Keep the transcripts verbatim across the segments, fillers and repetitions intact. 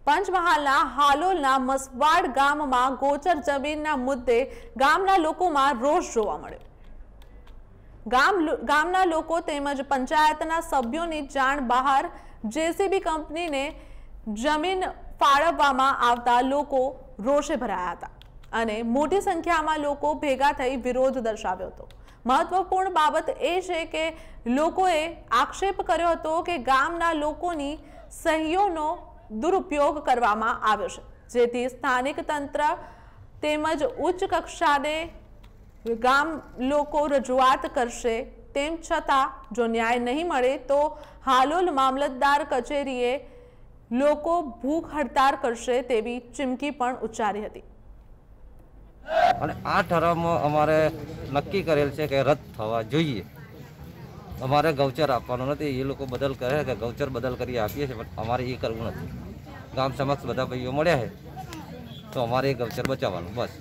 પંચમહાલના હાલોલના મસવાડ ગામમાં ગોચર જમીનના મુદ્દે ગામના લોકોમાં રોષ જોવા મળ્યો। ગામ ગામના લોકો તેમજ પંચાયતના સભ્યોની જાણ બહાર જેસીબી કંપનીને જમીન ફાળવવામાં આવતા લોકો રોષે ભરાયા હતા અને મોટી સંખ્યામાં લોકો ભેગા થઈ વિરોધ દર્શાવ્યો હતો। મહત્વપૂર્ણ બાબત એ છે કે લોકોએ આક્ષેપ કર્યો હતો કે ગામના લોકોની સહીઓનો દુરુપયોગ કરવામાં આવ્યો છે, જેથી સ્થાનિક તંત્ર તેમજ ઉચ્ચ કક્ષાને ગામ લોકો રજૂઆત કરશે। તેમ છતાં જો ન્યાય નહીં મળે તો હાલોલ મામલતદાર કચેરીએ લોકો ભૂખ હડતાળ કરશે તેવી ચીમકી પણ ઉચ્ચારી હતી। અને આ ઠરાવમાં અમારે નક્કી કરેલ છે કે રદ થવા જોઈએ। અમારે ગૌચર આપવાનું નથી। એ લોકો બદલ કરે કે ગૌચર બદલ કરી આપીએ છીએ, પણ અમારે એ કરવું નથી। ગામ સમક્ષ બધા ભાઈઓ મળ્યા છે તો અમારે એ ગૌચર બચાવવાનું બસ।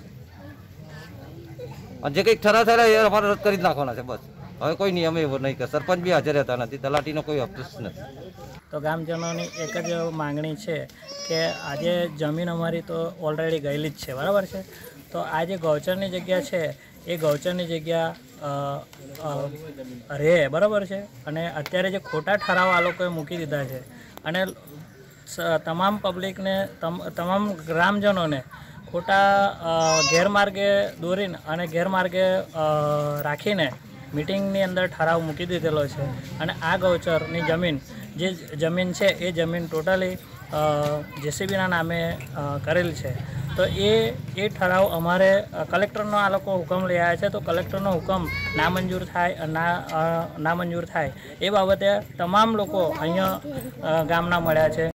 અને જે કંઈક ઠરાવ થયેલા એ અમારે રદ કરી જ નાખવાના છે બસ। હવે કોઈ નિયમ એવો નહીં કે સરપંચ બી હાજર રહેતા નથી, તલાટીનો કોઈ અફસોસ નથી। તો ગામજનોની એક જ માંગણી છે કે આજે જમીન અમારી તો ઓલરેડી ગયેલી જ છે, બરાબર છે। તો આ જે ગૌચરની જગ્યા છે એ ગૌચરની જગ્યા રહે, બરાબર છે। અને અત્યારે જે ખોટા ઠરાવ આ લોકોએ મૂકી દીધા છે અને તમામ પબ્લિકને તમામ ગ્રામજનોને ખોટા ગેરમાર્ગે દોરીને અને ગેરમાર્ગે રાખીને મીટિંગની અંદર ઠરાવ મૂકી દીધેલો છે। અને આ ગૌચરની જમીન જે જમીન છે એ જમીન ટોટલી જેસીબીના નામે કરેલ છે। તો એ એ ઠરાવ અમારે કલેક્ટરનો આ લોકો હુકમ લઈ આવ્યા છે, તો કલેક્ટરનો હુકમ નામંજૂર થાય ના નામંજૂર થાય એ બાબતે તમામ લોકો અહીંયા ગામના મળ્યા છે।